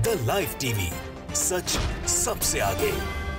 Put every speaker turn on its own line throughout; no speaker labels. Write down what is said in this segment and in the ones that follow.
The live TV, सच सबसे आगे।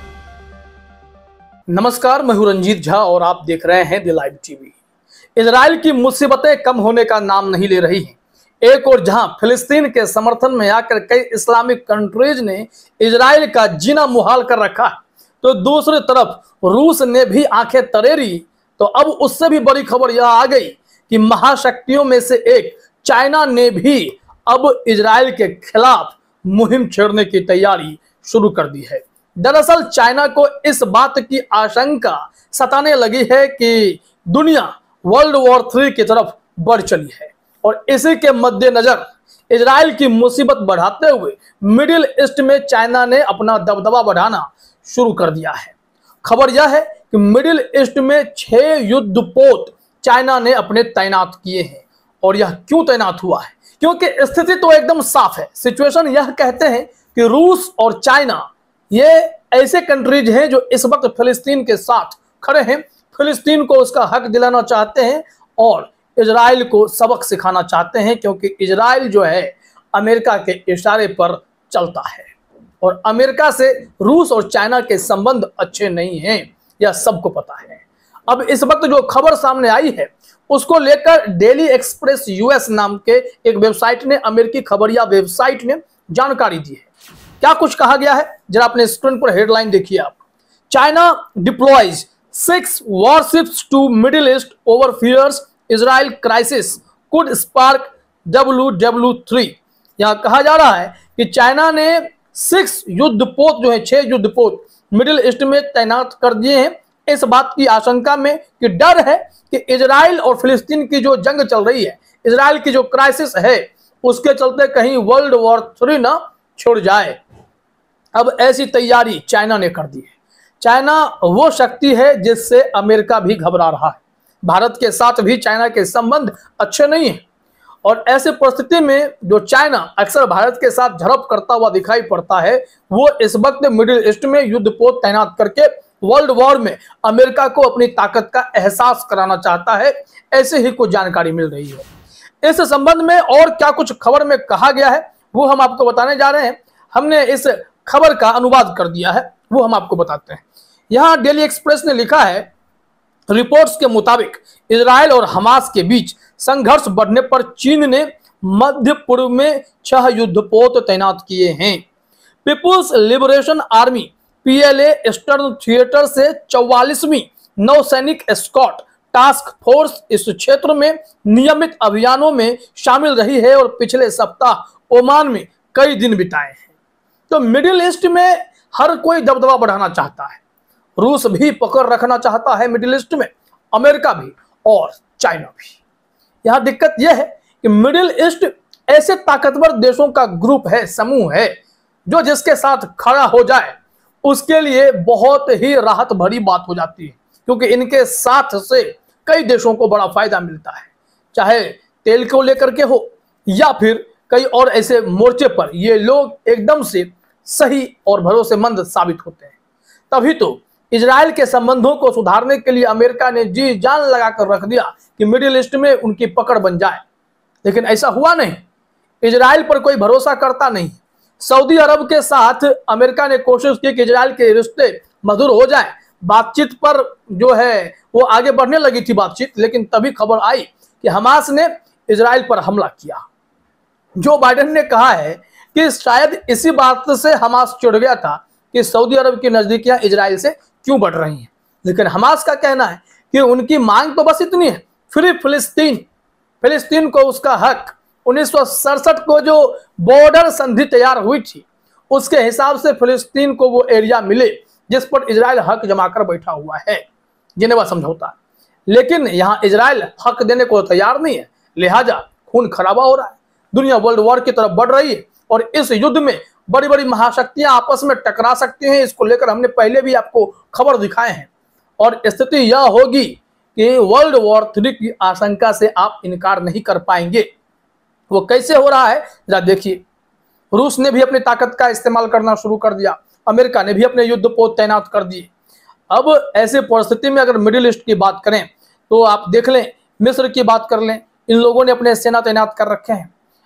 नमस्कार, मैं हूं रंजीत झा और आप देख रहे हैं द लाइव टीवी। इजराइल की मुसीबतें कम होने का नाम नहीं ले रही हैं। एक और जहां फिलिस्तीन के समर्थन में आकर कई इस्लामिक कंट्रीज ने इजराइल का जीना मुहाल कर रखा है, तो दूसरी तरफ रूस ने भी आंखें तरेरी। तो अब उससे भी बड़ी खबर यह आ गई कि महाशक्तियों में से एक चाइना ने भी अब इजराइल के खिलाफ मुहिम छेड़ने की तैयारी शुरू कर दी है। दरअसल चाइना को इस बात की आशंका सताने लगी है कि दुनिया वर्ल्ड वॉर 3 की तरफ बढ़ चली है और इसी के मद्देनजर इजराइल की मुसीबत बढ़ाते हुए मिडिल ईस्ट में चाइना ने अपना दबदबा बढ़ाना शुरू कर दिया है। खबर यह है कि मिडिल ईस्ट में 6 युद्धपोत चाइना ने अपने तैनात किए हैं। और यह क्यों तैनात हुआ है? क्योंकि स्थिति तो एकदम साफ है। सिचुएशन यह कहते हैं कि रूस और चाइना ये ऐसे कंट्रीज हैं जो इस वक्त फिलिस्तीन के साथ खड़े हैं, फिलिस्तीन को उसका हक दिलाना चाहते हैं और इजराइल को सबक सिखाना चाहते हैं, क्योंकि इजराइल जो है अमेरिका के इशारे पर चलता है और अमेरिका से रूस और चाइना के संबंध अच्छे नहीं हैं, यह सबको पता है। अब इस वक्त जो खबर सामने आई है उसको लेकर डेली एक्सप्रेस यूएस नाम के एक वेबसाइट ने, अमेरिकी खबरिया वेबसाइट ने जानकारी दी है। क्या कुछ कहा गया है जरा अपने स्क्रीन पर हेडलाइन देखिए आप। China deploys 6 warships to Middle East over fears Israel crisis could spark WW3। यहां कहा जा रहा है कि चाइना ने 6 युद्धपोत जो है 6 युद्धपोत मिडिल ईस्ट में तैनात कर दिए हैं इस बात की आशंका में कि डर है कि इजराइल और फिलिस्तीन की जो जंग चल रही है, इजराइल की जो क्राइसिस है, उसके चलते कहीं वर्ल्ड वॉर 3 ना छिड़ जाए। अब ऐसी तैयारी चाइना ने कर दी है। चाइना वो शक्ति है जिससे अमेरिका भी घबरा रहा है। भारत के साथ भी चाइना के संबंध अच्छे नहीं है और ऐसी परिस्थिति में जो चाइना अक्सर भारत के साथ झड़प करता हुआ दिखाई पड़ता है, वो इस वक्त मिडिल ईस्ट में युद्धपोत तैनात करके वर्ल्ड वॉर में अमेरिका को अपनी ताकत का एहसास कराना चाहता है। ऐसे ही कुछ जानकारी मिल रही है। इस संबंध में और क्या कुछ खबर में कहा गया है वो हम आपको बताने जा रहे हैं। हमने इस खबर का अनुवाद कर दिया है, वो हम आपको बताते हैं। यहां डेली एक्सप्रेस ने लिखा है, रिपोर्ट्स के मुताबिक इजराइल और हमास के बीच संघर्ष बढ़ने पर चीन ने मध्य पूर्व में 6 युद्धपोत तैनात किए हैं। People's Liberation Army PLA Eastern Theatre से 44वीं नौसैनिक एस्कॉट टास्क फोर्स इस क्षेत्र में नियमित अभियानों में शामिल रही है और पिछले सप्ताह ओमान में कई दिन बिताए हैं। तो मिडिल ईस्ट में हर कोई दबदबा बढ़ाना चाहता है। रूस भी पकड़ रखना चाहता है मिडिल ईस्ट में, अमेरिका भी और चाइना भी। यहां दिक्कत यह है कि मिडिल ईस्ट ऐसे ताकतवर देशों का ग्रुप है, समूह है, जो जिसके साथ खड़ा हो जाए उसके लिए बहुत ही राहत भरी बात हो जाती है, क्योंकि इनके साथ से कई देशों को बड़ा फायदा मिलता है, चाहे तेल को लेकर के हो या फिर कई और ऐसे मोर्चे पर ये लोग एकदम से सही और भरोसेमंद साबित होते हैं। तभी तो इजराइल के संबंधों को सुधारने के लिए अमेरिका ने जी जान लगाकर रख दिया कि मिडिल ईस्ट में उनकी पकड़ बन जाए, लेकिन ऐसा हुआ नहीं। इजराइल पर कोई भरोसा करता नहीं। सऊदी अरब के साथ अमेरिका ने कोशिश की कि इजराइल के रिश्ते मधुर हो जाए, बातचीत पर जो है वो आगे बढ़ने लगी थी बातचीत, लेकिन तभी खबर आई कि हमास ने इजराइल पर हमला किया। जो बाइडेन ने कहा है कि शायद इसी बात से हमास चिढ़ गया था कि सऊदी अरब की नजदीकियां इजराइल से क्यों बढ़ रही हैं, लेकिन हमास का कहना है कि उनकी मांग तो बस इतनी है, फ्री फिलिस्तीन को उसका हक। 1967 को जो बॉर्डर संधि तैयार हुई थी उसके हिसाब से फिलिस्तीन को वो एरिया मिले जिस पर इजराइल हक जमाकर बैठा हुआ है, जिनेवा समझौता। लेकिन यहां इजराइल हक देने को तैयार नहीं है, लिहाजा खून खराबा हो रहा है, दुनिया वर्ल्ड वॉर की तरफ बढ़ रही है और इस युद्ध में बड़ी बड़ी महाशक्तियां आपस में टकरा सकती हैं। इसको लेकर हमने पहले भी आपको खबर दिखाए हैं और स्थिति यह होगी कि वर्ल्ड वॉर 3 की आशंका से आप इनकार नहीं कर पाएंगे। वो कैसे हो रहा है जरा देखिए। रूस ने भी अपनी ताकत का इस्तेमाल करना शुरू कर दिया, अमेरिका ने भी अपने युद्धपोत तैनात कर दिए। अब ऐसे परिस्थिति में अगर मिडिल ईस्ट की बात करें तो आप देख लें, मिस्र की बात कर लें, इन लोगों ने अपने सेना तैनात कर रखे हैं।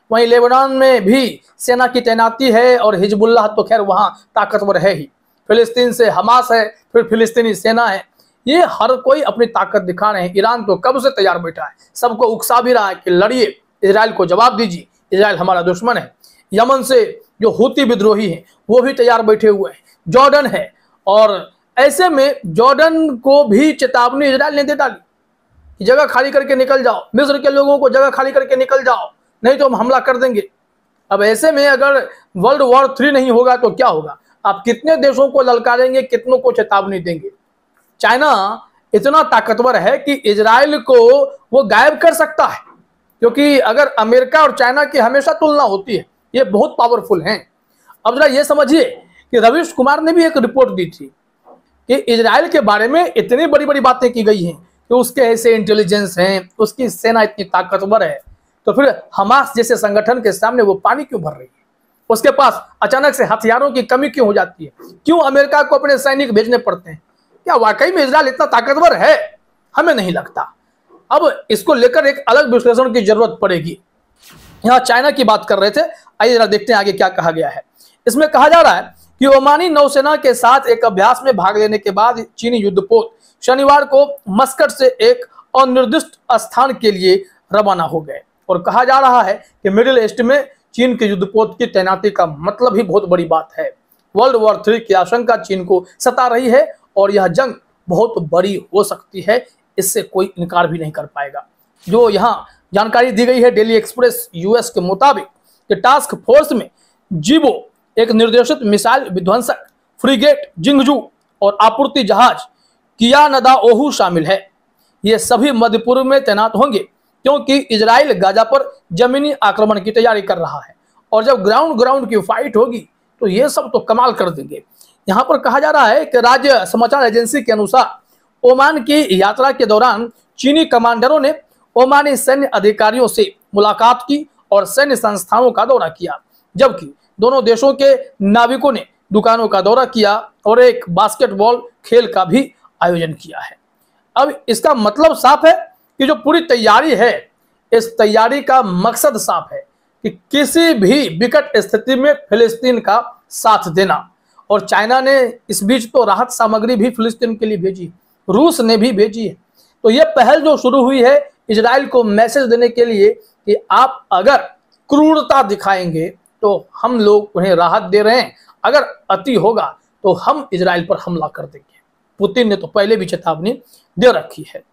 वहीं लेबनान में भी सेना की तैनाती है और हिजबुल्लाह तो खैर वहां ताकतवर है ही, फिलिस्तीन से हमास है, फिर फिलिस्तीनी सेना है, ये हर कोई अपनी ताकत दिखा रहे हैं। ईरान तो कब से तैयार बैठा है, सबको उकसा भी रहा है कि लड़िए, इजराइल को जवाब दीजिए, इजराइल हमारा दुश्मन है। यमन से जो हूती विद्रोही हैं वो भी तैयार बैठे हुए हैं, जॉर्डन है, और ऐसे में जॉर्डन को भी चेतावनी इजराइल ने दे डाली कि जगह खाली करके निकल जाओ, मिस्र के लोगों को जगह खाली करके निकल जाओ, नहीं तो हम हमला कर देंगे। अब ऐसे में अगर वर्ल्ड वॉर 3 नहीं होगा तो क्या होगा? आप कितने देशों को ललकारेंगे, कितनों को चेतावनी देंगे? चाइना इतना ताकतवर है कि इजराइल को वो गायब कर सकता है, क्योंकि अगर अमेरिका और चाइना की हमेशा तुलना होती है, ये बहुत पावरफुल हैं। अब जरा ये समझिए कि रवीश कुमार ने भी एक रिपोर्ट दी थी कि इजराइल के बारे में इतनी बड़ी बड़ी बातें की गई हैं कि उसके ऐसे इंटेलिजेंस हैं, उसकी सेना इतनी ताकतवर है, तो फिर हमास जैसे संगठन के सामने वो पानी क्यों भर रही है? उसके पास अचानक से हथियारों की कमी क्यों हो जाती है? क्यों अमेरिका को अपने सैनिक भेजने पड़ते हैं? क्या वाकई में इजराइल इतना ताकतवर है? हमें नहीं लगता। अब इसको लेकर एक अलग विश्लेषण की जरूरत पड़ेगी। यहाँ चाइना की बात कर रहे थे, आइए जरा देखते हैं आगे क्या कहा गया है। इसमें कहा जा रहा है कि ओमानी नौसेना के साथ एक अभ्यास में भाग लेने के बाद चीनी युद्धपोत शनिवार को मस्कट से एक अनिर्दिष्ट स्थान के लिए रवाना हो गए, और कहा जा रहा है कि मिडिल ईस्ट में चीन के युद्धपोत की तैनाती का मतलब ही बहुत बड़ी बात है। वर्ल्ड वॉर 3 की आशंका चीन को सता रही है और यह जंग बहुत बड़ी हो सकती है, इससे कोई इनकार भी नहीं कर पाएगा। जो यहाँ जानकारी दी गई है डेली एक्सप्रेस यूएस के मुताबिक कि टास्क फोर्स में जीबो, एक निर्देशित मिसाइल विध्वंसक, फ्रीगेट जिंगजू और आपूर्ति जहाज कियानदाओहू शामिल है। ये सभी मध्य पूर्व में तैनात होंगे क्योंकि इजराइल गाजा पर जमीनी आक्रमण की तैयारी कर रहा है, और जब ग्राउंड की फाइट होगी तो ये सब तो कमाल कर देंगे। यहाँ पर कहा जा रहा है कि राज्य समाचार एजेंसी के अनुसार ओमान की यात्रा के दौरान चीनी कमांडरों ने ओमानी सैन्य अधिकारियों से मुलाकात की और सैन्य संस्थानों का दौरा किया, जबकि दोनों देशों के नाविकों ने दुकानों का दौरा किया और एक बास्केटबॉल खेल का भी आयोजन किया है। अब इसका मतलब साफ है कि जो पूरी तैयारी है, इस तैयारी का मकसद साफ है कि किसी भी विकट स्थिति में फिलिस्तीन का साथ देना। और चाइना ने इस बीच तो राहत सामग्री भी फिलिस्तीन के लिए भेजी, रूस ने भी भेजी है। तो ये पहल जो शुरू हुई है इजराइल को मैसेज देने के लिए कि आप अगर क्रूरता दिखाएंगे तो हम लोग उन्हें राहत दे रहे हैं, अगर अति होगा तो हम इजराइल पर हमला कर देंगे। पुतिन ने तो पहले भी चेतावनी दे रखी है।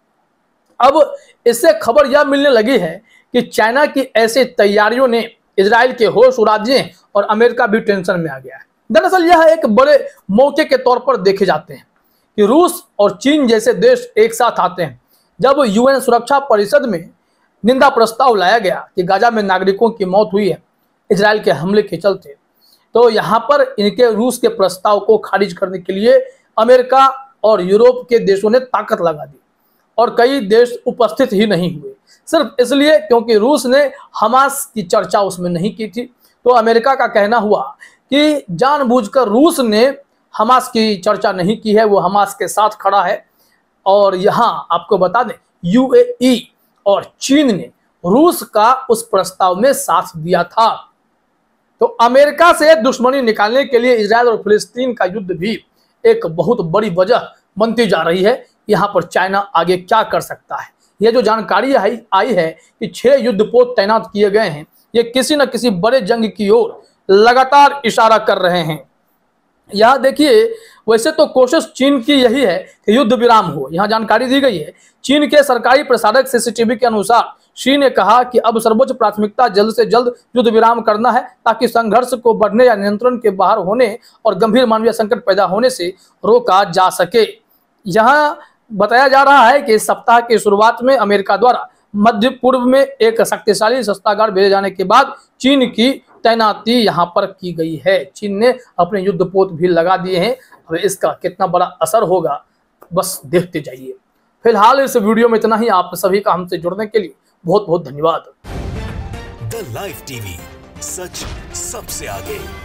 अब इससे खबर यह मिलने लगी है कि चाइना की ऐसी तैयारियों ने इजराइल के होश उड़ा दिए और अमेरिका भी टेंशन में आ गया है। दरअसल यह एक बड़े मौके के तौर पर देखे जाते हैं कि रूस और चीन जैसे देश एक साथ आते हैं। जब यूएन सुरक्षा परिषद में निंदा प्रस्ताव लाया गया कि गाजा में नागरिकों की मौत हुई है इजराइल के हमले के चलते, तो यहाँ पर इनके रूस के प्रस्ताव को खारिज करने के लिए अमेरिका और यूरोप के देशों ने ताकत लगा दी, और कई देश उपस्थित ही नहीं हुए, सिर्फ इसलिए क्योंकि रूस ने हमास की चर्चा उसमें नहीं की थी। तो अमेरिका का कहना हुआ कि जानबूझकर रूस ने हमास की चर्चा नहीं की है, वो हमास के साथ खड़ा है। और यहाँ आपको बता दें यूएई और चीन ने रूस का उस प्रस्ताव में साथ दिया था। तो अमेरिका से दुश्मनी निकालने के लिए इजराइल और फिलिस्तीन का युद्ध भी एक बहुत बड़ी वजह बनती जा रही है। यहाँ पर चाइना आगे क्या कर सकता है? यह जो जानकारी आई है कि 6 युद्धपोत तैनात किए गए हैं, ये किसी न किसी बड़े जंग की ओर लगातार इशारा कर रहे हैं। यहाँ देखिए, वैसे तो कोशिश चीन की यही है कि युद्ध विराम हो। यहाँ जानकारी दी गई है चीन के सरकारी प्रसारक सीसीटीवी के अनुसार शी ने कहा कि अब सर्वोच्च प्राथमिकता जल्द से जल्द युद्ध विराम करना है ताकि संघर्ष को बढ़ने या नियंत्रण के बाहर होने और गंभीर मानवीय संकट पैदा होने से रोका जा सके। यहाँ बताया जा रहा है कि इस सप्ताह की शुरुआत में अमेरिका द्वारा मध्य पूर्व में एक शक्तिशाली शस्त्रागार भेजे जाने के बाद चीन की तैनाती यहाँ पर की गई है। चीन ने अपने युद्धपोत भी लगा दिए हैं। अब इसका कितना बड़ा असर होगा बस देखते जाइए। फिलहाल इस वीडियो में इतना ही। आप सभी का हमसे जुड़ने के लिए बहुत बहुत धन्यवाद।
द लाइव टीवी, सच सबसे आगे।